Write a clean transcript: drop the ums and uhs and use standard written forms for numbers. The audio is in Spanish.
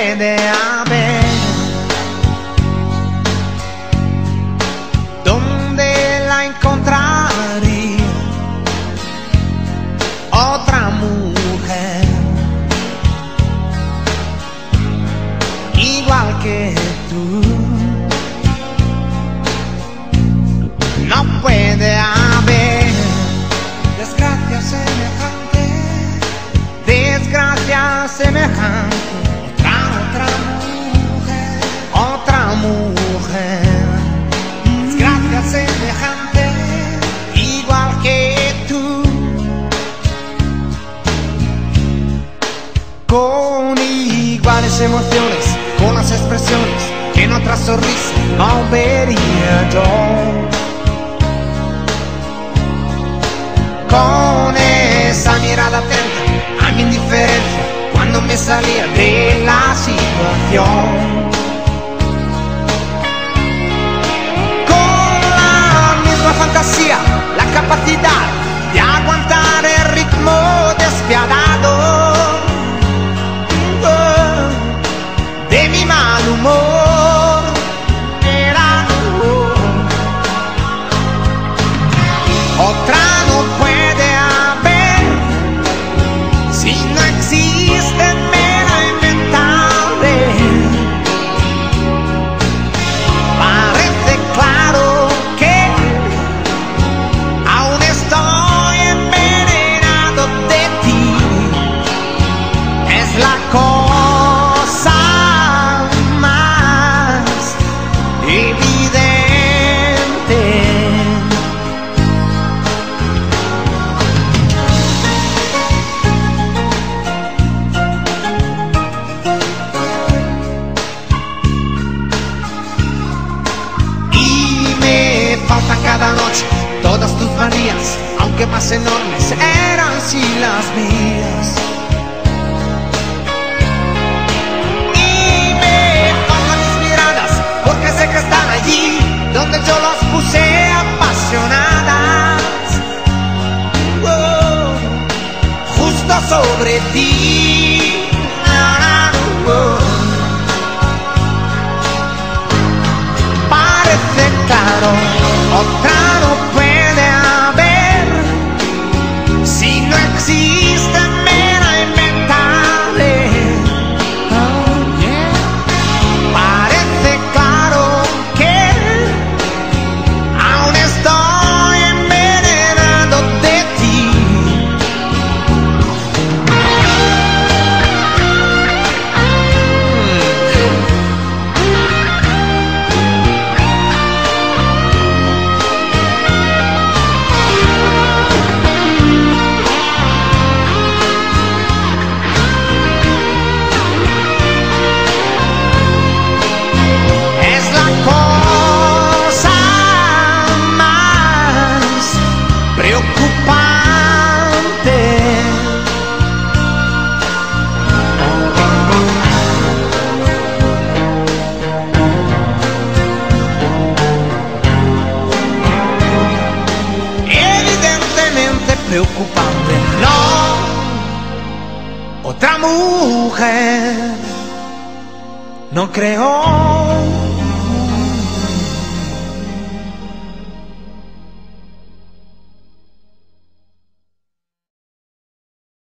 puede haber. ¿Dónde la encontraría? Otra mujer igual que tú. No puede haber desgracia semejante, desgracia semejante. Otra mujer, desgracia semejante, igual que tú. Con iguales emociones, con las expresiones que en otra sonrisa no vería yo. Con esa mirada atenta a mi indiferencia cuando me salía de la situación. Con la misma fantasía, la capacidad de aguantar el ritmo despiadado de mi mal humor. Era otra no puede haber, si no existe me la inventaré. Parece claro que aún estoy envenenado de ti. Es la cosa más evidente. Y me faltan cada noche todas tus manías, aunque más enormes eran si las mías. Y me faltan mis miradas, porque sé que están allí donde yo las puse apasionadas. Justo sobre ti. Parece claro, otra no puede haber, si no existe me la inventaré. Parece claro que aún estoy envenenado de ti. Es la cosa más preocupante. Evidentemente preocupante. No, otra mujer no creo.